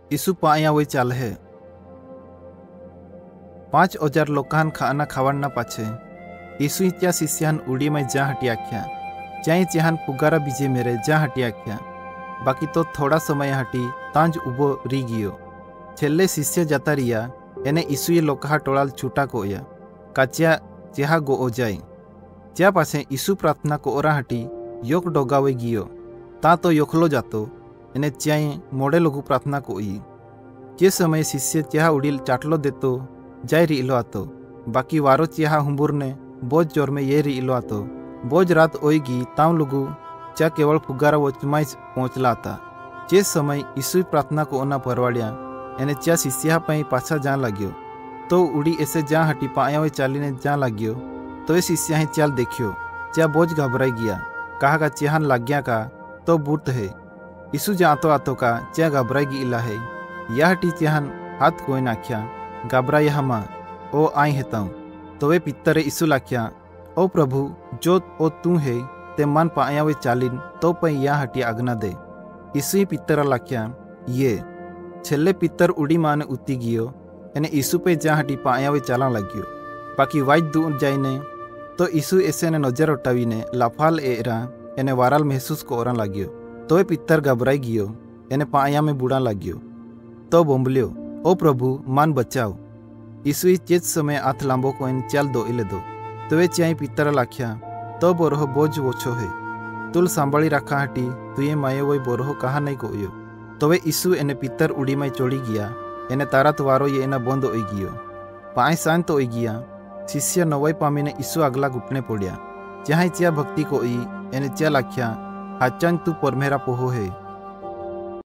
यीशु पाया वही चाल है 5,000 लोकान खाना खावाना पाछे यीशु त्या शिष्यान उड़ी में जा हटी आख्या चाहे चहान पुगारा बीजे मेरे जा हटी आख्या बाकी तो थोड़ा समय हटी तांज उबो री गियो छेल्ले शिष्य जाता रिया एने यीशुए लोकहा टोलाल छूटा कोया काच्या चेहा गो जाए च्या पासे यीशु प्रार्थना को ओरा हटी योक डोगावे गियो ता तो योखलो जातो एने च्याए मोड़े लोगु प्रार्थना को ई जे समय शिष्य चेहा उड़ील चाटलो देतो जाय रिलो आतो बाकी वारो चेहा हुंबुरने बोझ जोर में ये रिलो आतो बोझ रात ओएगी ताम लोगु चा केवल फुगारा वो चुमाई पहुंचला आता जे समय यीशु प्रार्थना को ओना परवाड़िया एने च्या शिष्या पई पाछा जा लग्यो तो उड़ी ऐसे जा हटी पाया चालीने जा लग्यो तो ये शिष्या ही चाल देखियो च्या बोझ घबराई गया कहा का चेहान लग गया का तो बूट है यीशु जा आतो आतो का च्या घबराई गी इला है यह हटी चेहान हाथ कोई नाख्या घबराई हमा ओ आई हेताऊं तो वे पित्तरे यीशु लाख्या ओ प्रभु जो ओ तू है ते मन पाया वे चालीन तो पई या हटी आगना दे यीशु पित्तरा लाख्या ये छेल्ले पित्तर उड़ी माने उती गियो एने यीशु पे जा हटी पाया वे चाला लगियो बाकी वाज दूर जाइने तो यीशु ऐसे ने नजर उठावीने लाफाल एरा एने वाराल महसूस को ओरा लगियो तो पित्तर घबराई गियो एने पाया में बुड़ा लगियो तो बोम्बलियो ओ प्रभु मान बचाओ यीशु चेत समय आथ लांबो को इन चाल दो इले दो तो वे चाई पित्तर लाख्या तो बोरोह बोझ वोछो है तुल सांभाली रखा हटी तुये माये वही बोरोह कहा नहीं को यो तो वे यीशु एने पित्तर उड़ी में चोड़ी गया एने तारात वारो ये एना बंद ओई गियो पाए सान तो ओई गया शिष्य नवई पामीने यीशु अगला गुटने पड़िया जहाँ चिया भक्ति को ई एने चिया लाख्या हाचान तू परमेरा पोहो है